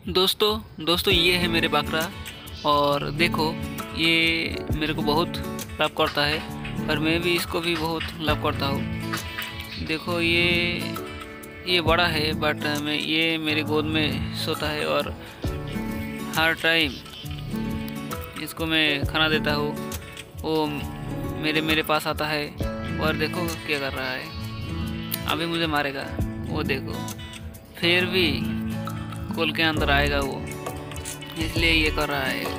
दोस्तों ये है मेरे बकरा। और देखो, ये मेरे को बहुत लव करता है और मैं भी इसको भी बहुत लव करता हूँ। देखो ये बड़ा है बट मैं ये मेरे गोद में सोता है और हर टाइम इसको मैं खाना देता हूँ। वो मेरे पास आता है और देखो क्या कर रहा है, अभी मुझे मारेगा। वो देखो, फिर भी खोल के अंदर आएगा वो, इसलिए ये कर रहा है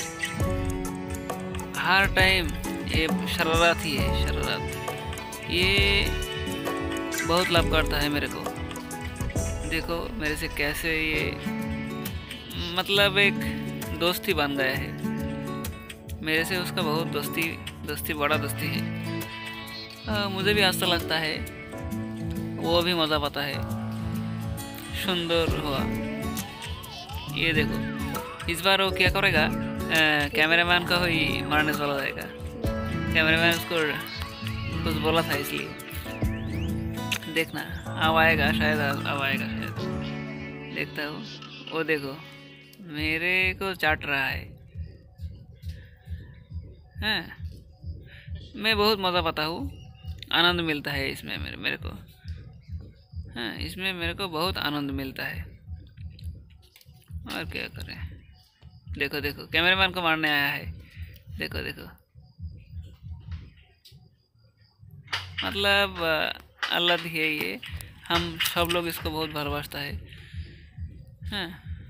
हर टाइम। ये शरारत ही है, शरारत। ये बहुत लव करता है मेरे को। देखो मेरे से कैसे ये मतलब एक दोस्ती बन गया है। मेरे से उसका बहुत दोस्ती बड़ा दोस्ती है। मुझे भी अच्छा लगता है, वो भी मज़ा पाता है। सुंदर हुआ। ये देखो इस बार वो क्या करेगा, कैमरामैन का ही मारने वाला जाएगा। कैमरामैन उसको कुछ बोला था इसलिए। देखना अब आएगा शायद, अब आएगा शायद, देखता हूँ। वो देखो मेरे को चाट रहा है। हैं, मैं बहुत मज़ा पाता हूँ, आनंद मिलता है इसमें मेरे को। हाँ, इसमें मेरे को बहुत आनंद मिलता है। और क्या करें। देखो देखो कैमरामैन को मारने आया है। देखो देखो, मतलब अल्लाह है ये। हम सब लोग इसको बहुत भालोबासता है। हाँ,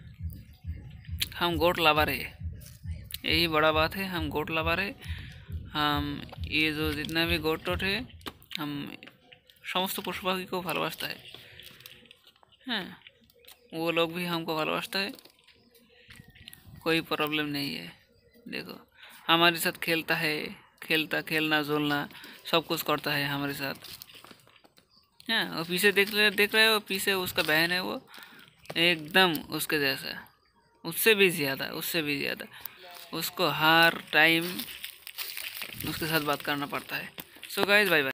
हम गोट लवर है, यही बड़ा बात है। हम गोट लवर है। हम ये जो जितना भी गोट टोट है, हम समस्त पशु पाखी को भालोबासता है। हाँ, वो लोग भी हमको भालोबासता है, कोई प्रॉब्लम नहीं है। देखो हमारे साथ खेलता है, खेलना झूलना सब कुछ करता है हमारे साथ। हाँ, और पीछे देख रहे हो, पीछे उसका बहन है, वो एकदम उसके जैसा, उससे भी ज़्यादा उसको हर टाइम उसके साथ बात करना पड़ता है। So guys, bye bye.